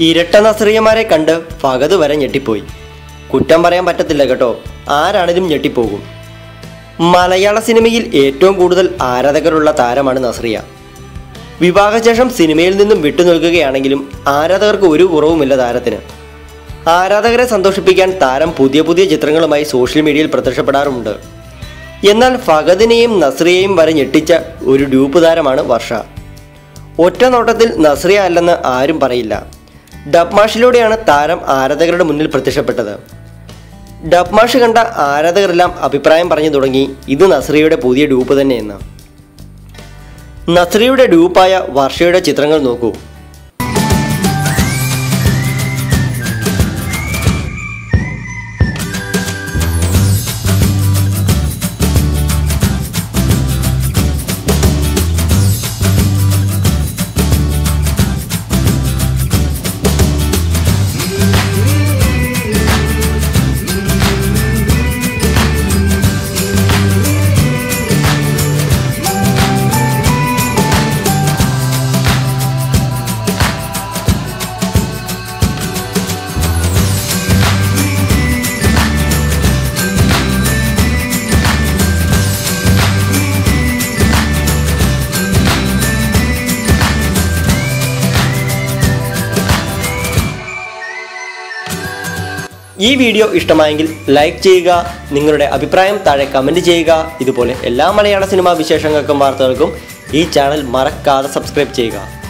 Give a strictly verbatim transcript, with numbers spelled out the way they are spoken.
ഇരട്ട നസ്രിയമാരെ കണ്ട് ഫഹദ് വരെ ഞെട്ടിപ്പോയി. കുറ്റം പറയാൻ പറ്റത്തില്ല കേട്ടോ, ആരാണിതും ഞെട്ടിപ്പോകും. മലയാള സിനിമയിൽ ഏറ്റവും കൂടുതൽ ആരാധകരുള്ള താരമാണ് നസ്രിയ. വിവാഹശേഷം സിനിമയിൽ നിന്നും വിട്ടുനിൽക്കുകയാണെങ്കിലും ആരാധകർക്ക് ഒരു കുറവുമില്ല താരത്തിന്. ആരാധകരെ സന്തോഷിപ്പിക്കാൻ താരം പുതിയ പുതിയ ചിത്രങ്ങളുമായി സോഷ്യൽ മീഡിയയിൽ പ്രത്യക്ഷപ്പെടാറുമുണ്ട്. എന്നാൽ ഫഹദിനെയും നസ്രിയയും വരെ ഞെട്ടിച്ച ഒരു ഡ്യൂപ്പ് താരമാണ് വർഷ. ഒറ്റ നോട്ടത്തിൽ നസ്രിയ അല്ലെന്ന് ആരും പറയില്ല. ഡബ്മാഷിലൂടെയാണ് താരം ആരാധകരുടെ മുന്നിൽ പ്രത്യക്ഷപ്പെട്ടത്. ഡബ്മാഷ് കണ്ട ആരാധകരെല്ലാം അഭിപ്രായം പറഞ്ഞു തുടങ്ങി ഇത് നസ്രിയയുടെ പുതിയ ഡ്യൂപ്പ് തന്നെയെന്ന്. നസ്രിയയുടെ ഡ്യൂപ്പായ വർഷയുടെ ചിത്രങ്ങൾ നോക്കൂ. ഈ വീഡിയോ ഇഷ്ടമായെങ്കിൽ ലൈക്ക് ചെയ്യുക, നിങ്ങളുടെ അഭിപ്രായം താഴെ കമൻറ്റ് ചെയ്യുക. ഇതുപോലെ എല്ലാ മലയാള സിനിമാ വിശേഷങ്ങൾക്കും വാർത്തകൾക്കും ഈ ചാനൽ മറക്കാതെ സബ്സ്ക്രൈബ് ചെയ്യുക.